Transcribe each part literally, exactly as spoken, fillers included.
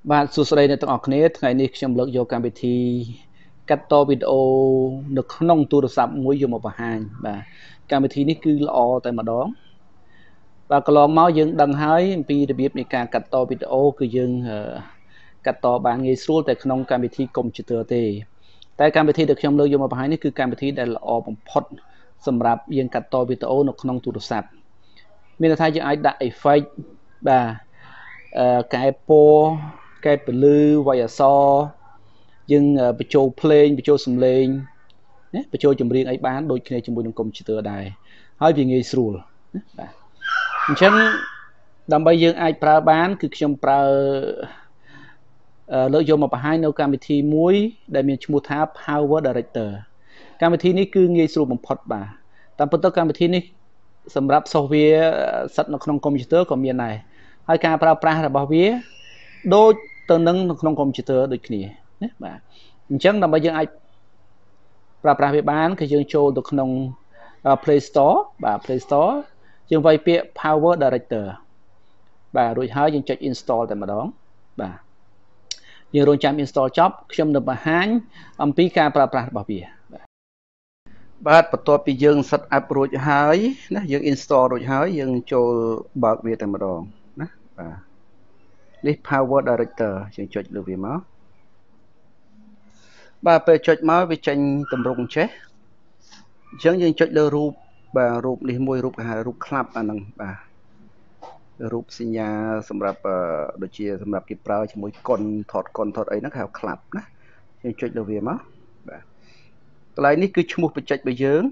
បាទសួស្តីអ្នកទាំងអស់គ្នាថ្ងៃនេះខ្ញុំលើកយកកម្មវិធីកាត់តវីដេអូនៅក្នុងទូរស័ព្ទមួយយកមកបង្ហាញបាទកម្មវិធីនេះគឺល្អតែម្ដងបាទកន្លងមកយើងដឹងហើយអំពីរបៀបនៃការកាត់តវីដេអូគឺយើងកាត់តបានងាយស្រួលតែក្នុងកម្មវិធីកុំព្យូទ័រទេតែកម្មវិធីដែលខ្ញុំលើកយកមកបង្ហាញនេះគឺកម្មវិធីដែលល្អបំផុតសម្រាប់យើងកាត់តវីដេអូនៅក្នុងទូរស័ព្ទមានន័យថាយើងអាចដាក់ effect បាទអឺកែពណ៌កែពលឺវាយអក្សរយើងបញ្ចូលភ្លេងបញ្ចូលសំឡេងណាបញ្ចូលចម្រៀងអីបានដូចគ្នាជាមួយនឹងកុំព្យូទ័រដែរហើយវាងាយស្រួលណាបាទអញ្ចឹងដើម្បីយើងអាចប្រើបានគឺខ្ញុំប្រើលើកយកមកបង្ហាញនៅកម្មវិធីមួយដែលមានឈ្មោះថា Power Director កម្មវិធីនេះគឺងាយស្រួលបំផុតបាទតាមពិតទៅកម្មវិធីនេះសម្រាប់ software សិតនៅក្នុងកុំព្យូទ័រក៏មានដែរហើយការប្រើប្រាស់របស់វាដូចទៅនឹងក្នុងកុំព្យូទ័រដូចគ្នាណាបាទអញ្ចឹងដើម្បីយើងអាចប្រើប្រាស់វាបានគឺយើងចូលទៅក្នុង Play Store បាទ Play Store យើងវាយពាក្យ Power Director បាទរួចហើយយើងចុច install តែម្ដងបាទយើងរងចាំ install ចប់ខ្ញុំនឹងបង្ហាញអំពីការប្រើប្រាស់របស់វាបាទបន្ទាប់ពីយើង set up រួចហើយណាយើង install រួចហើយយើងចូលបើកវាតែម្ដងណាបាទនេះ Power Director យើងចុចលើវាមកបាទពេលចុចមកវាចេញតម្រងចេះអញ្ចឹងយើងចុចលើរូបបាទរូបនេះមួយរូបគេហៅរូប clap អាហ្នឹងបាទរូបសញ្ញាសម្រាប់ដូចជាសម្រាប់គេប្រើជាមួយកុនថតកុនថតអីហ្នឹងគេហៅ clap ណាយើងចុចលើវាមកបាទកន្លែងនេះគឺឈ្មោះបច្ចេករបស់យើង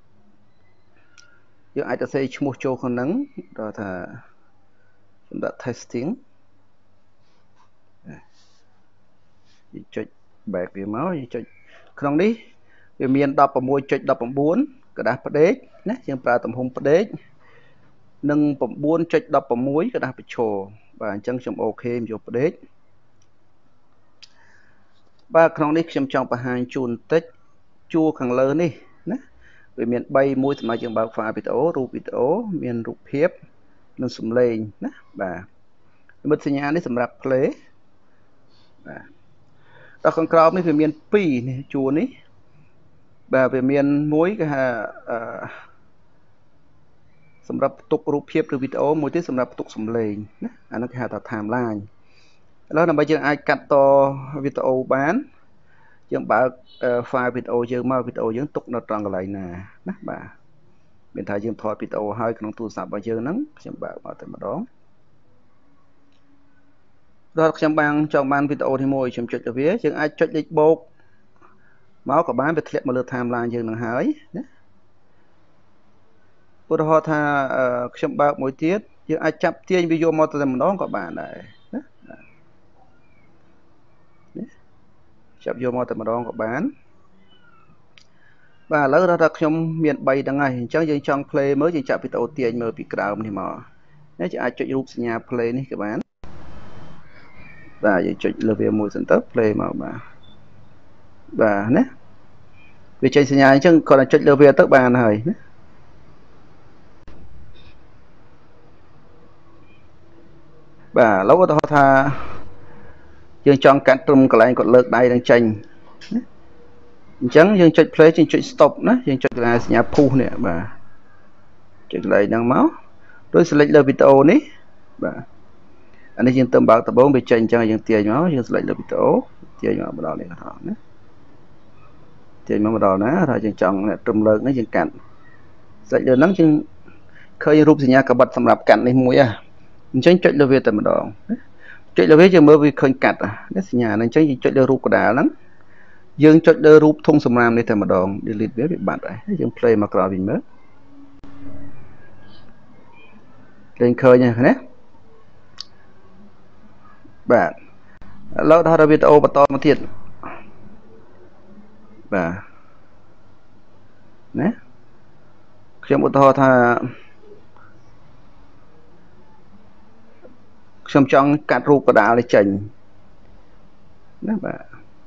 យើងអាចទៅសេឈ្មោះចូលក្នុងហ្នឹងដល់ថាសម្រាប់ testing យើងចុច back វាមកយើងចុចក្នុងនេះវាមាន ដប់ប្រាំមួយចុចដប់ប្រាំបួន กระดาษផ្ដេកណាយើងប្រើទំហំផ្ដេកនិង ប្រាំបួនចុចដប់ប្រាំមួយ กระดาษប្រឈរបាទអញ្ចឹងខ្ញុំអូខេយកផ្ដេកបាទក្នុងនេះខ្ញុំចង់បង្ហាញជូនបន្តិចជួរខាងលើនេះណាវាមាន បី មួយសម្រាប់យើងបើក file វីដេអូរូបវីដេអូមានរូបភាពនិងសំឡេងណាបាទនិមិត្តសញ្ញានេះសម្រាប់ play បាទដល់ខាងក្រោមនេះវាមាន ពីរ នេះជួរនេះបាទវាមានមួយគេហៅអឺសម្រាប់ផ្ទុករូបភាពឬវីដេអូមួយទៀតសម្រាប់ផ្ទុកសំឡេងណាអានោះគេហៅថា timeline ឥឡូវដើម្បីយើងអាចកាត់តវីដេអូបានយើងបើក file វីដេអូយើងមកវីដេអូយើងទុកនៅត្រង់កន្លែងណាណាបាទមានថាយើងថតវីដេអូហើយក្នុងទូរស័ព្ទរបស់យើងហ្នឹងខ្ញុំបើកមកតែម្ដងដល់ខ្ញុំបានចង់បានវីដេអូទីមួយខ្ញុំចុចទៅវាយើងអាចចុចលេខបូកមកក៏បានវាធ្លាក់មកលើ timeline យើងនឹងហើយណាឧទាហរណ៍ថាខ្ញុំបើកមួយទៀតយើងអាចចាប់ទាញវាយកមកតែម្ដងក៏បានដែរណាចាប់យកមកតែម្ដងក៏បានបាទឥឡូវដល់ថាខ្ញុំមាន បី ហ្នឹងហើយអញ្ចឹងយើងចង់ play មើលយើងចាប់វីដេអូទាញមើលពីក្រោមនេះមកនេះយើងអាចចុចរូបសញ្ញា play នេះក៏បានបាទយើងចុចលើវាមួយសិនទៅ play មកបាទបាទណាវាចេញសញ្ញាអញ្ចឹងគាត់ចុចលើវាទៅបានហើយណាបាទឥឡូវឧទាហរណ៍ថាយើងចង់កាត់ត្រឹមកន្លែងគាត់លើកដៃនឹងចេញណាអញ្ចឹងយើងចុច play យើងចុច stop ណាយើងចុចកន្លែងសញ្ញា push នេះបាទចុចកន្លែងហ្នឹងមករួច select លើវីដេអូនេះបាទអានេះយើងទៅបើកដំបូងវាចេញអញ្ចឹងយើងទាញមកយើង select លើវីដេអូទាញមកម្ដងនេះក៏ថតណាទាញមកម្ដងណាថាយើងចង់ត្រឹមលើកនេះយើងកាត់ select លើហ្នឹងយើងឃើញរូបសញ្ញាកបិតសម្រាប់កាត់នេះមួយហ่ะអញ្ចឹងចុចលើវាតែម្ដងចុចលើវាយើងមើលវាឃើញកាត់នេះសញ្ញាហ្នឹងអញ្ចឹងយើងចុចលើរូបកដាលហ្នឹងយើងចុចលើរូបធុងសំរាមនេះតែម្ដង delete វាវាបាត់ហើយយើង play មកក្រោយវិញមើលឃើញឃើញហ្នឹងណាបាទឥឡូវដល់វីដេអូបន្តមកទៀតបាទណាខ្ញុំឧទាហរណ៍ថាខ្ញុំចង់កាត់រូបកដាលនេះចេញណាបាទ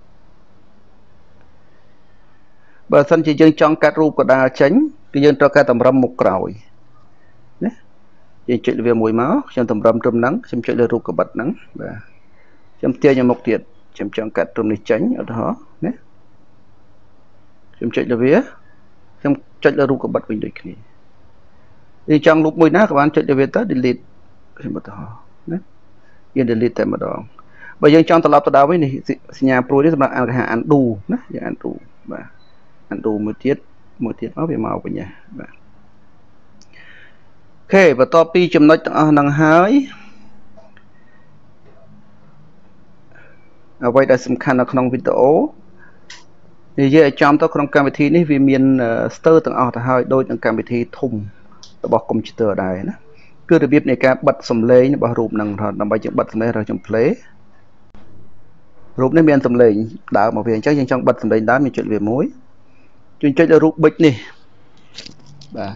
បើសិនជាយើងចង់កាត់រូបកដាលចេញគឺយើងត្រូវការតម្រឹមមុខក្រោយណាយើងចុចលើវាមួយមកខ្ញុំតម្រឹមត្រឹមហ្នឹងខ្ញុំចុចលើរូបកបិតហ្នឹងបាទខ្ញុំទាញមកទៀតខ្ញុំចង់កាត់ត្រឹមនេះចេញឧទាហរណ៍ណាខ្ញុំចុចលើវាខ្ញុំចុចលើរូបកបិតវិញដូចគ្នានេះចង់រូបមួយណាក៏បានចុចលើវាទៅ delete ខ្ញុំឧទាហរណ៍ណាយើង delete តែម្ដងបើយើងចង់ត្រឡប់ទៅដល់វិញនេះសញ្ញាព្រួយនេះសម្រាប់គេហៅ undo ណាយើង undo បាទ undo មួយទៀតមួយទៀតមកវាមកវិញបាទអូខេបន្ទាប់ពីចំណុចទាំងអស់ហ្នឹងហើយអ្វីដែលសំខាន់នៅក្នុងវីដេអូនិយាយឲ្យចំទៅក្នុងកម្មវិធីនេះវាមានស្ទើរទាំងអស់ទៅហើយដូចនឹងកម្មវិធីធំរបស់កុំព្យូទ័រដែរណាគឺរបៀបនៃការបិទសំឡេងរបស់រូបហ្នឹងដើម្បីយើងបិទសំឡេងរបស់ខ្ញុំ play រូបនេះមានសំឡេងដើមមកវាអញ្ចឹងយើងចង់បិទសំឡេងដើមយើងចុចវាមួយយើងចុចលើរូបប៊ិចនេះបាទ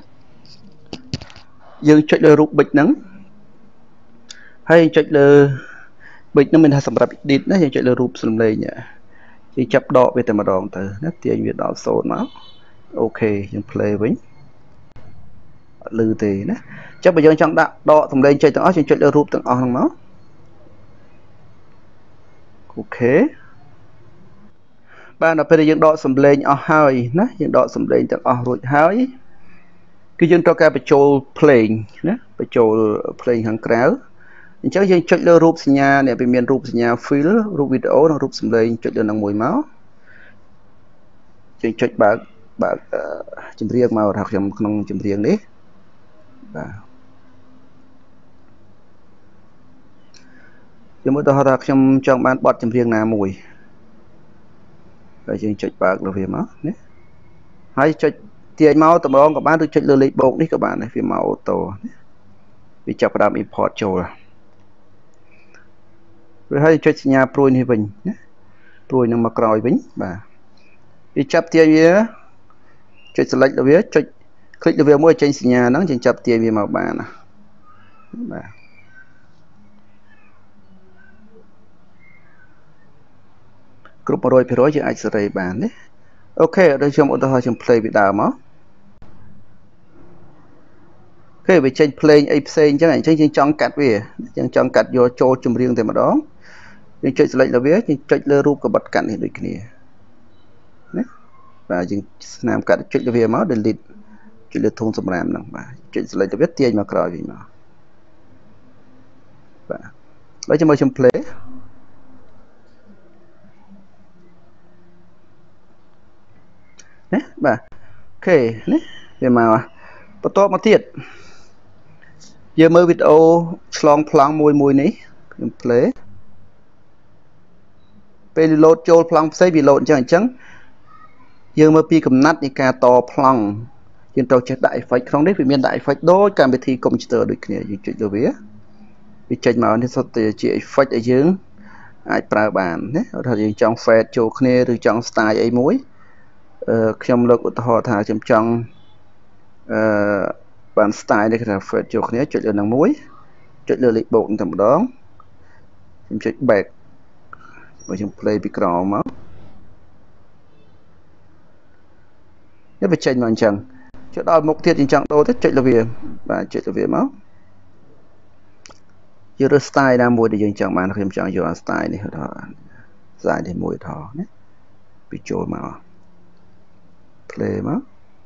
យើងចុចលើរូបប៊ិចហ្នឹងហើយចុចលើប៊ិចហ្នឹងមានថាសម្រាប់ edit ណាយើងចុចលើរូបសំឡេងយើងចាប់ដកវាតែម្ដងទៅណាទាញវាដល់សូន្យមកអូខេយើង play វិញអត់លឺទេណាចុះបើយើងចង់ដាក់ដកសំឡេងចេញទាំងអស់យើងចុចលើរូបទាំងអស់ហ្នឹងមកអូខេបាទដល់ពេលយើងដកសំឡេងអស់ហើយណាយើងដកសំឡេងទាំងអស់រួចហើយគឺយើងត្រូវការបញ្ចូល play ណាបញ្ចូល play ខាងក្រៅអញ្ចឹងយើងចុចលើរូបសញ្ញានេះវាមានរូបសញ្ញា fill រូបវីដេអូនិងរូបសំឡេងចុចលើនឹងមួយមកយើងចុចបើកបើកចម្រៀងមកថាខ្ញុំក្នុងចម្រៀងនេះបាទខ្ញុំឧទាហរណ៍ថាខ្ញុំចង់បានបទចម្រៀងណាមួយហើយយើងចុចបើកលើវាមកណាហើយចុចទាញមកតម្រងក៏បានឬចុចលើលេខបូកនេះក៏បានដែរវាមកអូតូណាវាចាប់ផ្ដើម import ចូលrồiហើយចុចសញ្ញាព្រួយនេះវិញណាព្រួយនឹងមកក្រោយវិញបាទវាចាប់ទាញវាចុច select លើវាចុច click លើវាមួយចេញសញ្ញាហ្នឹងយើងចាប់ទាញវាមកបានណាបាទគ្រប់ one hundred percent យើងអាចសេរីបានណាអូខេដូចខ្ញុំឧទាហរណ៍ខ្ញុំ play ពីដើមមកគេវាចេញ play អីផ្សេងអញ្ចឹងអញ្ចឹងយើងចង់កាត់វាយើងចង់កាត់យកចូលចម្រៀងតែម្ដងយើងចុច select លើវាយើងចុចលើរូបកបិតកាត់នេះដូចគ្នាណាបាទយើងស្នាមកាត់ចុចលើវាមក delete ចុចលើធុងសម្រាមហ្នឹងបាទចុច select លើវាទាញមកក្រោយវិញមកបាទហើយចាំមើលខ្ញុំ play ណាបាទអូខេណាវាមកបន្ទាប់មកទៀតយើងមើលវីដេអូឆ្លងប្លង់មួយមួយនេះខ្ញុំ play ពេល load ចូលប្លង់ផ្សេងវា load អញ្ចឹងអញ្ចឹងយើងមើលពីកំណាត់នៃការតប្លង់យើងត្រូវចេះដាក់ effect ក្នុងនេះវាមានដាក់ effect ដូចកម្មវិធីកុំព្យូទ័រដូចគ្នាយើងចុចលើវាវាចេញមកនេះសុទ្ធតែជា effect ដែលយើងអាចប្រើបានណាថាយើងចង់ fade ចូលគ្នាឬចង់ style អីមួយអឺខ្ញុំលើកឧទាហរណ៍ថាខ្ញុំចង់អឺបាន style នេះគេថា fade ចូលគ្នាចុចលើនឹងមួយចុចលើលេខបូកតែម្ដងខ្ញុំចុច back បើខ្ញុំ play ពីក្រោមមកនេះវាចេញមកអញ្ចឹងចុចដល់មុខទៀតយើងចង់ដូរទៅចុចលើវាបាទចុចលើវាមកយើងរើស style ណាមួយដែលយើងចង់បានខ្ញុំចង់យក style នេះទៅ style នេះមួយថណាពីចូលមក play មក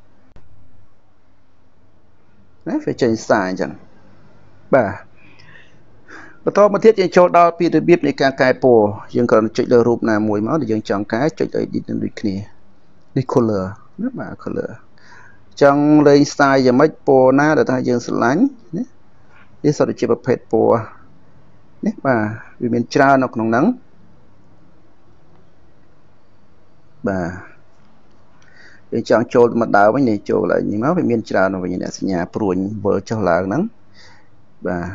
ណាវាចេញ style អញ្ចឹងបាទបន្តមកទៀតយើងចូលដល់ពីរបៀបនៃការកែពណ៌យើងគ្រាន់តែចុចលើរូបណាមួយមកដែលយើងចង់កែចុចលើ edit នឹងដូចគ្នានេះ color ណាបាទ color ចង់លេង style យ៉ាងម៉េចពណ៌ណាដែលថាយើងស្រឡាញ់ណានេះសុទ្ធតែជាប្រភេទពណ៌នេះបាទវាមានច្រើននៅក្នុងហ្នឹងបាទយើងចង់ចូលមកដើមវិញនេះចូលឡើងនេះមកវាមានច្រើននៅវិញសញ្ញាព្រួញវិលចុះឡើងហ្នឹងបាទ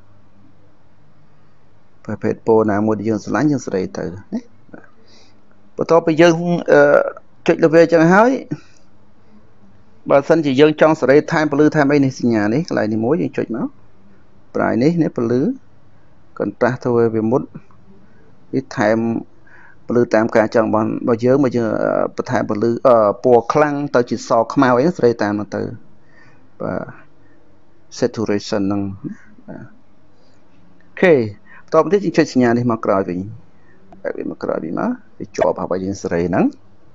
ប្រភេទពណ៌ណាមួយដែលយើងស្រឡាញ់យើងសេរីទៅណាបន្ទាប់ពីយើងចុចលើវាចឹងហើយបើសិនជាយើងចង់សេរីថែមពលឺថែមអីនេះសញ្ញានេះកន្លែងនេះមួយយើងចុចមកប្រាយនេះនេះពលឺកន្តាស់ធ្វើវាមុតនេះថែមពលឺតាមការចង់របស់របស់យើងមកយើងបន្ថែមពលឺពណ៌ខ្លាំងទៅជាសខ្មៅអីសេរីតាមទៅបាទ saturation ហ្នឹងបាទអូខេតបទៀតយើងចុចសញ្ញានេះមកក្រោយវិញបែកវាមកក្រោយនេះមកវាជាប់ហើយយើងសេរីហ្នឹង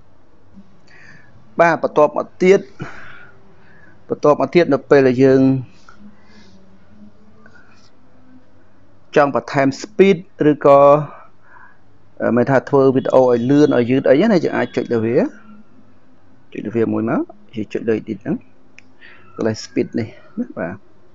បាទបន្ទាប់មកទៀតបន្ទាប់មកទៀតនៅពេលដែលយើងចង់បន្ថែម speed ឬក៏មិនថាធ្វើវីដេអូឲ្យលឿនឲ្យយឺតអីណាយើងអាចចុចលើវាចុចលើវាមួយមកយើងចុចលើ edit ហ្នឹងកន្លែង speed នេះណាបាទ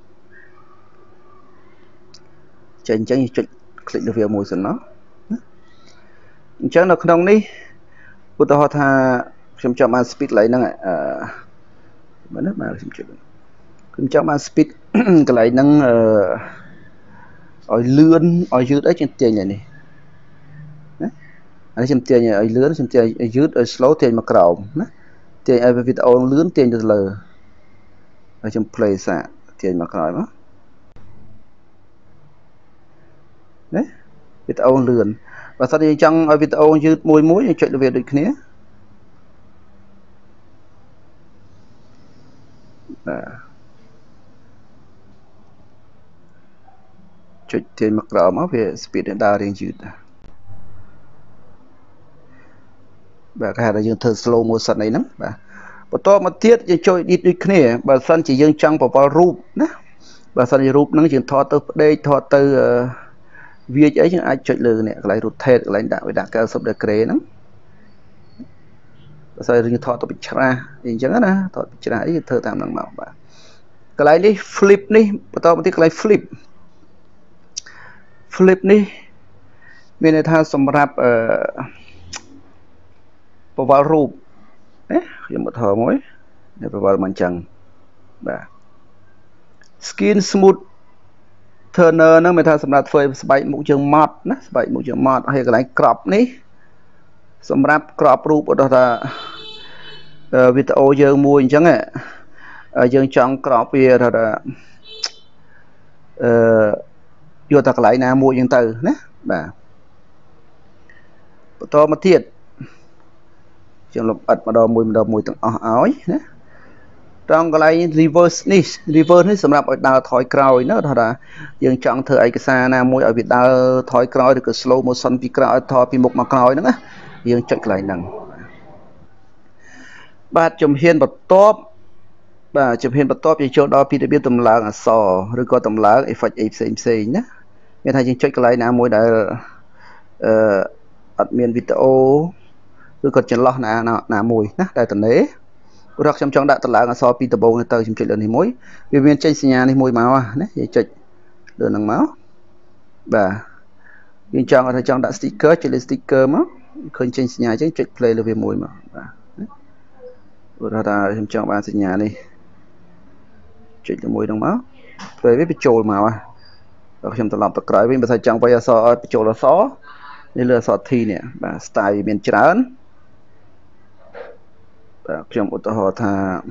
ចេញអញ្ចឹងយើងចុច click លើវាមួយសិនមកអញ្ចឹងនៅក្នុងនេះឧទាហរណ៍ថាខ្ញុំចង់បាន speed កន្លែងហ្នឹងអឺមើលណាបាទខ្ញុំចុចខ្ញុំចង់បាន speed កន្លែងហ្នឹងអឺឲ្យលឿនឲ្យយឺតអីជាងទាញនេះណាអានេះខ្ញុំទាញឲ្យលឿនខ្ញុំទាញឲ្យយឺតឲ្យ slow ទាញមកក្រោមណាទាញឲ្យវីដេអូលឿនទាញទៅលើហើយខ្ញុំ play សាកទាញមកក្រោយមកណាវីដេអូលឿនបើសិនយើងចង់ឲ្យវីដេអូយឺតមួយមួយយើងចុចលើវាដូចគ្នាបាទចុចទាញមកក្រោមមកវា speed ដើររៀងយឺតបាទគេហៅថាយើងធ្វើ slow motion អីហ្នឹងបាទបន្តមកទៀតយើងចូល edit ដូចគ្នាបើសិនជាយើងចង់បវល់រូបណាបើសិនជារូបហ្នឹងយើងថតទៅផ្ដេកថតទៅវាចអីយើងអាចចុចលើនេះកន្លែង rotate កន្លែងដាក់វាដាក់90 degree ហ្នឹងបើសិនយើងថតទៅពីច្រាសអីអញ្ចឹងណាថតពីច្រាសអីធ្វើតាមហ្នឹងមកបាទកន្លែងនេះ flip នេះបន្តមកទៀតកន្លែង flip flip នេះមានន័យថាសម្រាប់អឺបវល់រូបណាខ្ញុំមកថតមួយនេះបវល់មកអញ្ចឹងបាទ skin smooth turner ហ្នឹងមានថាសម្រាប់ធ្វើស្បែកមុខយើងម៉ត់ណាស្បែកមុខយើងម៉ត់ហើយកន្លែង crop នេះសម្រាប់ crop រូបឧទាហរណ៍ថាវីដេអូយើងមួយអញ្ចឹងយើងចង់ crop វាថាអឺយកតែកន្លែងណាមួយអញ្ចឹងទៅណាបាទបន្តមកទៀតយើងលំអិតម្ដងមួយម្ដងមួយទាំងអស់ឲ្យណាត្រង់កន្លែង reverse នេះ reverse នេះសម្រាប់ឲ្យដើរថយក្រោយណាថាយើងចង់ធ្វើឯកសារណាមួយឲ្យវាដើរថយក្រោយឬក៏ slow motion ពីក្រោយថយពីមុខមកក្រោយហ្នឹងណាយើងចុចកន្លែងហ្នឹងបាទជំហានបន្ទាប់បាទជំហានបន្ទាប់យើងចូលដល់ពីរបៀបតម្លើងអក្សរឬក៏តម្លើង effect អីផ្សេងផ្សេងណាមានថាយើងចុចកន្លែងណាមួយដែលអឺអត់មានវីដេអូឬក៏ចន្លោះណាណាមួយណាដែលតនេព្រោះខ្ញុំចង់ដាក់តម្លើងអក្សរពីដំបូងទៅខ្ញុំចុចលើនេះមួយវាមានចេញសញ្ញានេះមួយមកណាយើងចុចលើហ្នឹងមកបាទយើងចង់ថាចង់ដាក់ sticker ចុចលើ sticker មកឃើញចេញសញ្ញាអញ្ចឹងចុច play លើវាមួយមកបាទព្រោះថាខ្ញុំចង់បានសញ្ញានេះចុចលើមួយហ្នឹងមក play វាបញ្ចូលមកហើយខ្ញុំត្រឡប់ទៅក្រោយវិញបើថាចង់វាយអក្សរឲ្យបញ្ចូលអក្សរនេះលើអក្សរ T នេះបាទ style មានច្រើនបាទខ្ញុំឧទាហរណ៍ថា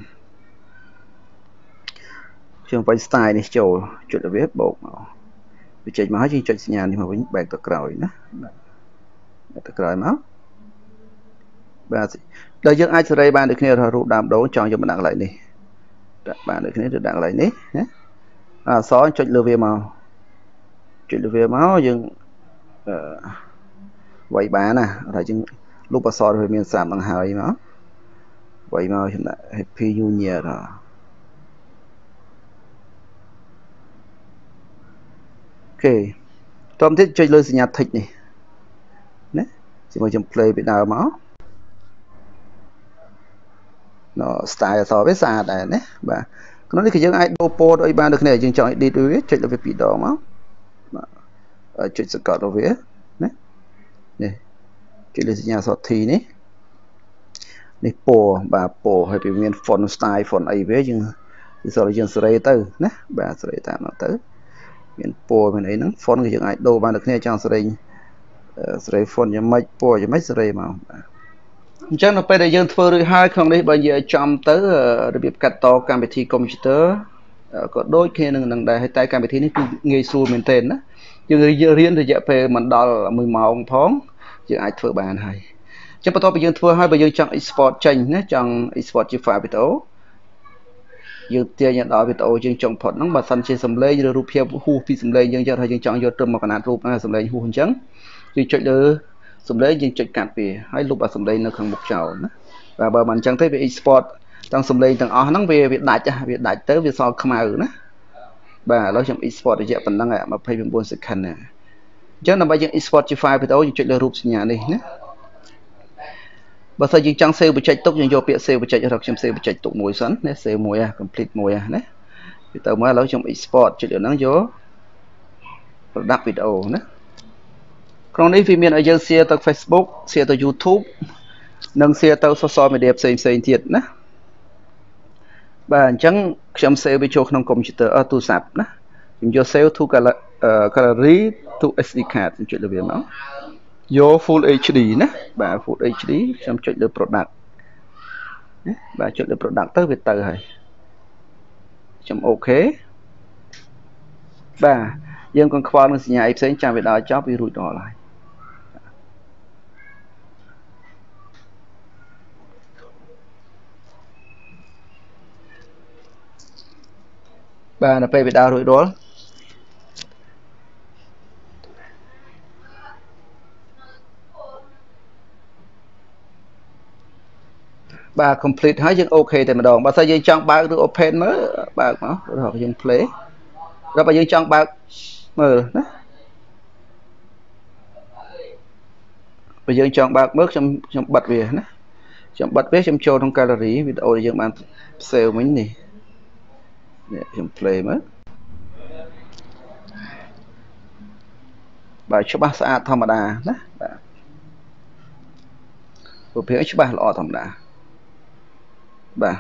ខ្ញុំវាយ style នេះចូលចុចលើវាបូកមកវាចេញមកហើយយើងចុចសញ្ញានេះមកវិញបែកទៅក្រោយណាបាទទៅក្រោយមកបាទដល់យើងអាចសេរីបានដូចគ្នាថារូបដើមដូងចង់យកមកដាក់កន្លែងនេះដាក់បានដូចគ្នាទៅដាក់កន្លែងនេះណាអក្សរចុចលើវាមកចុចលើវាមកយើងអឺវាយបានណាតែយើងលុបអក្សរវាមានសាមដង្ហើយមកវាយមកខ្ញុំដាក់ Happy New Year ដល់អូខេតោះទៀតចុចលើសញ្ញា tick នេះណាជាមួយខ្ញុំ play ពីដើមមកណូ style អក្សរវាស្អាតដែរណាបាទក្នុងនេះគឺយើងអាចដូរពណ៌អីបានដូចគ្នាយើងចង់ edit វាចុចលើវាពីរដងមកបាទចុចសង្កត់លើវាណានេះចុចលើសញ្ញាអក្សរ T នេះនេះពណ៌បាទពណ៌ហើយវាមាន font style font អីវាយើងវាសល់យើងសេរីទៅណាបាទសេរីតាមនោះទៅមានពណ៌មានអីហ្នឹង font គឺយើងអាចដូរបានដូចគ្នាចង់សេរីសេរី font យ៉ាងម៉េចពណ៌យ៉ាងម៉េចសេរីមកបាទអញ្ចឹងនៅពេលដែលយើងធ្វើរួចហើយក្នុងនេះបើនិយាយចំទៅរបៀបកាត់តកម្មវិធី computer ក៏ដូចគ្នានឹងនឹងដែរហើយតែកម្មវិធីនេះគឺងាយស្រួលមែនទែនណាយើងរៀនរយៈពេលមិនដល់មួយម៉ោងផងយើងអាចធ្វើបានហើយអញ្ចឹងបន្ទាប់ពីយើងធ្វើហើយបើយើងចង់ export ចេញណាចង់ export ជា file video យើងទាញដល់វីដេអូយើងចង់ផុតហ្នឹងបើសិនជាសំឡេងឬរូបភាពហួសពីសំឡេងយើងយកថាយើងចង់យកទៅមកកណាត់រូបហ្នឹងសំឡេងហួសអញ្ចឹងយើងចុចលើសំឡេងយើងចុចកាត់វាហើយលុបអាសំឡេងនៅខាងមុខចោលណាបាទបើមិនអញ្ចឹងទេវា export ទាំងសំឡេងទាំងអស់ហ្នឹងវាវាដាច់វាដាច់ទៅវាសល់ខ្មៅណាបាទឥឡូវខ្ញុំ export រយៈប៉ុណ្ណឹង29 second ណាអញ្ចឹងដើម្បីយើង export ជា file វីដេអូយើងចុចលើរូបសញ្ញានេះណាបើសិនយើងចង់ save បញ្ចេញទុកយើងយកពាក្យ save បញ្ចេញរកខ្ញុំ save បញ្ចេញទុកមួយសិនណា save មួយ complete មួយណាវាទៅមកឥឡូវខ្ញុំ export ចុចលើហ្នឹងយក product video ណាក្នុងនេះវាមានឲ្យយើង share ទៅ Facebook share ទៅ YouTube និង share ទៅ social media ផ្សេងផ្សេងទៀតណាបាទអញ្ចឹងខ្ញុំ save វាចូលក្នុង computer អឺទូរស័ព្ទណាខ្ញុំយក save to gallery to เอส ดี card ខ្ញុំចុចលើវាមកយក full เอช ดี ណាបាទ full เอช ดี ខ្ញុំចុចលើ product ណាបាទចុចលើ product ទៅវាទៅហើយខ្ញុំអូខេបាទយើងកង្ខ្វល់នឹងសញ្ញាអីផ្សេងចាំវាដល់ចប់វារួចរាល់ហើយបាទដល់ពេលវាដល់រួចរាល់បាទ complete ហើយយើងអូខេតែម្ដងបើសិនយើងចង់បើកឬ open មើលបើកមករបស់យើង play ដល់បើយើងចង់បើកមើលណាបើយើងចង់បើកមើលខ្ញុំខ្ញុំបិទវាណាខ្ញុំបិទវាខ្ញុំចូលក្នុង gallery វីដេអូដែលយើងបាន save មិញនេះនេះខ្ញុំ play មើលបាទច្បាស់ស្អាតធម្មតាណាបាទរូបភាពច្បាស់ល្អធម្មតាបាទ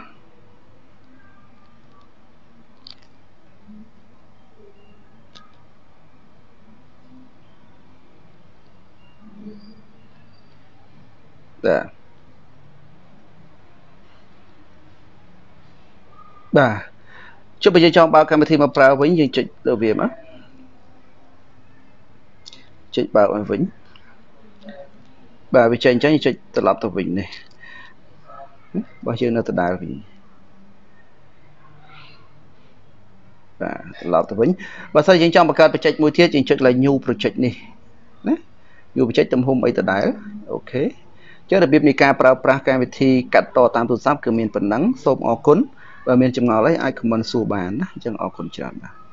បាទបាទចុះបើយើងចង់បើកកម្មវិធីមកប្រើវិញយើងចុចលើវាមកចុចបើកឲ្យវិញបាទវាចេញអញ្ចឹងចុចត្រឡប់ទៅវិញនេះបើយើងនៅដដែលវិញបាទត្រឡប់ទៅវិញបើសិនយើងចង់បង្កើត project មួយទៀតយើងចុចលើ new project នេះណា new project ទំហំអីដដែលអូខេចុះរបៀបនៃការប្រើប្រាស់កម្មវិធីកាត់តតាមទូរស័ព្ទគឺមានប៉ុណ្ណឹងសូមអរគុណបើមានចម្ងល់អីអាច comment សួរបានណាអញ្ចឹងអរគុណច្រើនបាទ